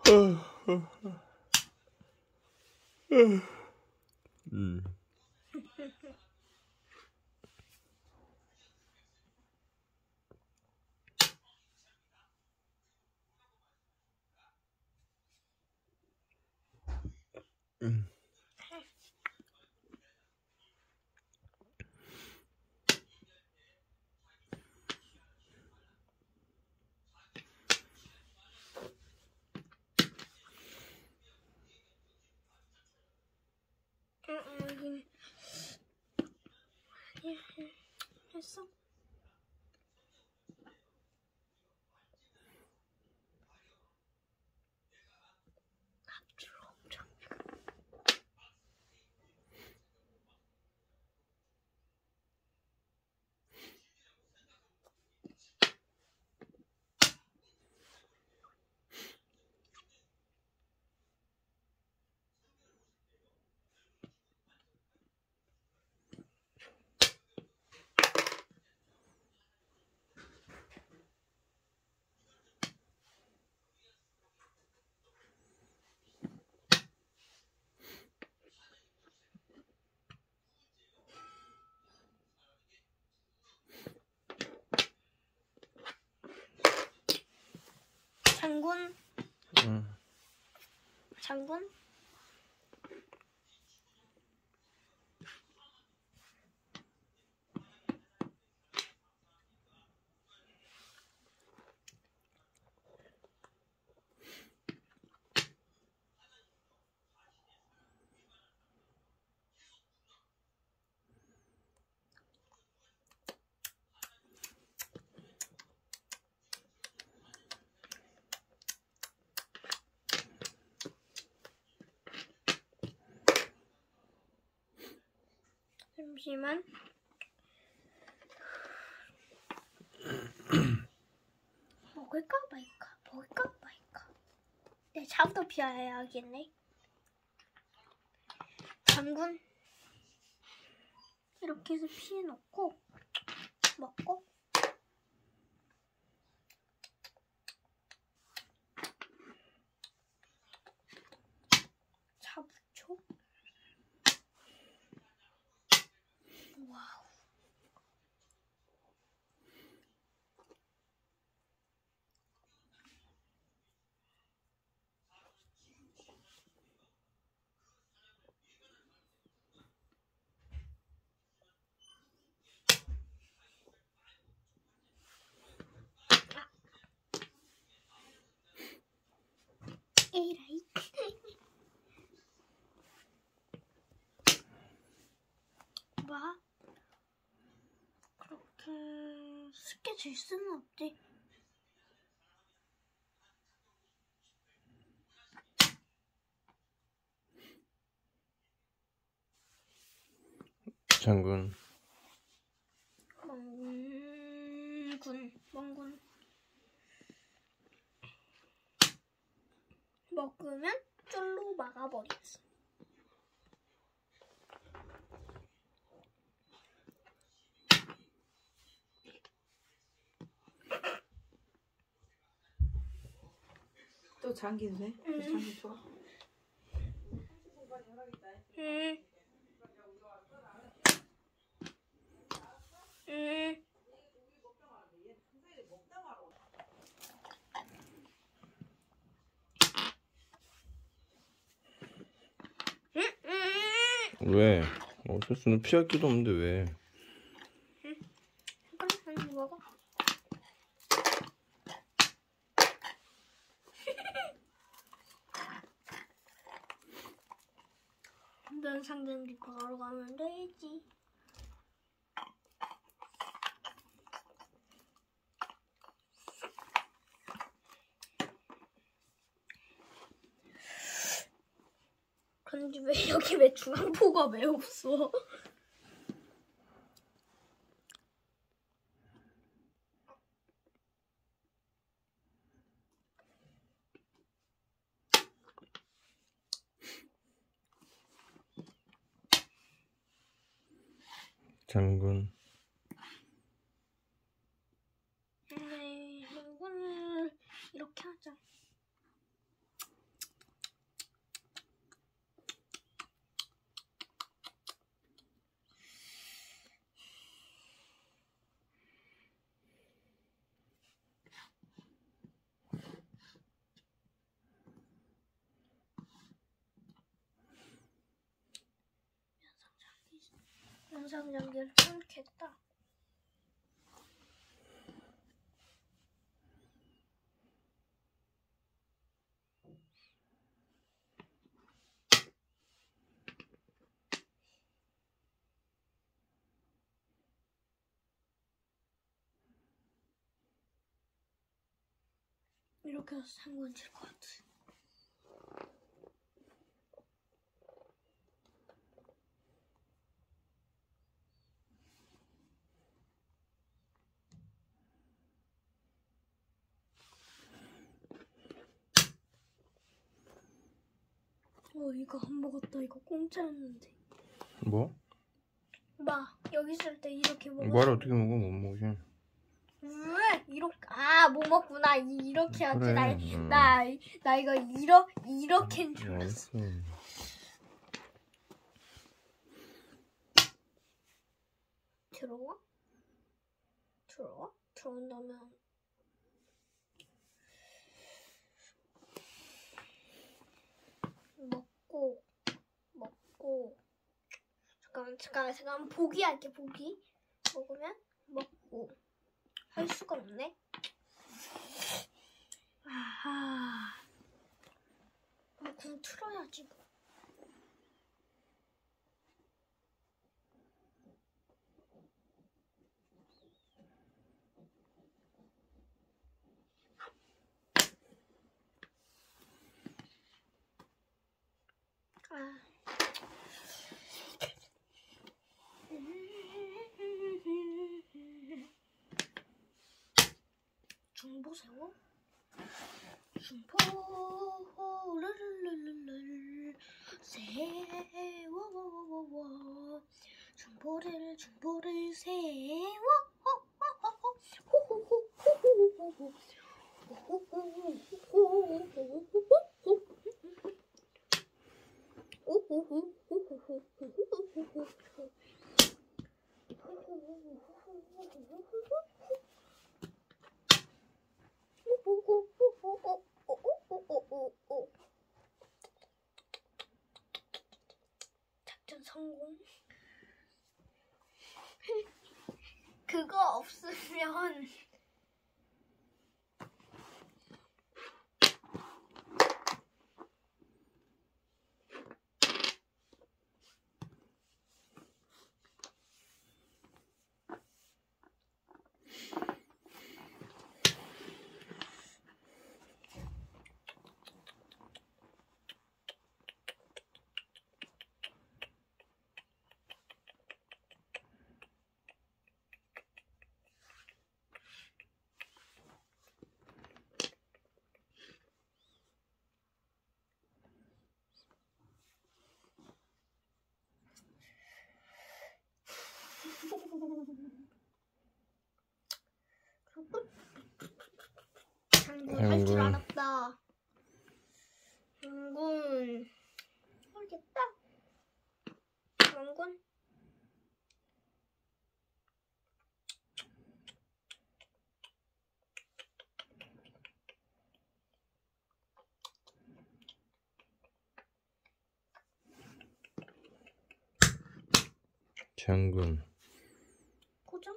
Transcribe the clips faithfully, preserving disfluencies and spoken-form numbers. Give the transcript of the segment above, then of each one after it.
음. 음. 응, 응, 했어? 장군? 응. 장군? 잠시만. 먹을까 말까? 먹을까 말까? 내 차부터 피해야겠네. 장군. 이렇게 해서 피해 넣고 먹고. 차부초. 와우. 에라이. 봐. 그렇게 쉽게 질 수는 없지. 장군. 멍군, 멍군. 먹으면 쫄로 막아버렸어. 또 장기인데? 응. 장기 좋아? 응. 응. 응. 응. 왜? 어쩔 수는 피할 길도 없는데 왜? 그래, 한입 먹어. 면 상점기 바로 가면 되지. 근데 왜 여기 왜 중앙포가 왜 없어? 장군. 네, 이거는 이렇게 하자. 가상장기를 선택했다. 이렇게 해서 상관 질 것 같아. 어, 이거 안 먹었다. 이거 공짜였는데. 뭐? 봐, 여기 있을 때 이렇게 먹어. 뭐를 어떻게 먹어? 못 먹지. 왜? 이렇게 아, 못 먹구나. 이- 이렇게 하지. 그래, 나, 응. 나, 나 이거 이러 이렇게인 줄 알았어. 알았어. 들어와? 들어와? 들어온다면 먹고 먹고 잠깐만 잠깐만 잠깐만 보기 할게. 보기 먹으면 먹고 할 수가 없네. 아하, 아, 그럼 틀어야지 뭐. 아. 중보새우? 중보 르르르르르 새워 중보를 중보를 새워 호호호호호호호호 작전 성공. 그거 없으면 장군 할 줄 알았다. 장군 모르겠다. 장군 장군. 고정.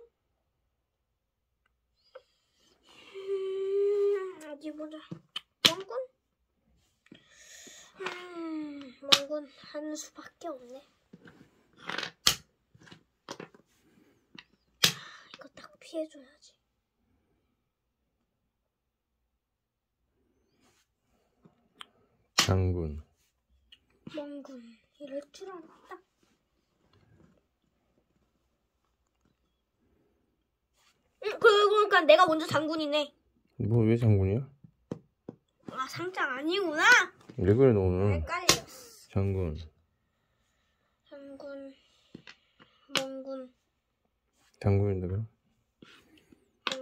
음, 어디 보자. 멍군? 음, 멍군 한 수밖에 없네. 이거 딱 피해줘야지. 장군. 멍군 이럴 줄 알았다. 응, 그러니까 내가 먼저 장군이네. 뭐 왜 장군이야? 아, 상장 아니구나. 왜 그래 너 오늘? 헷갈렸어. 장군. 장군, 멍군. 장군인데 그럼?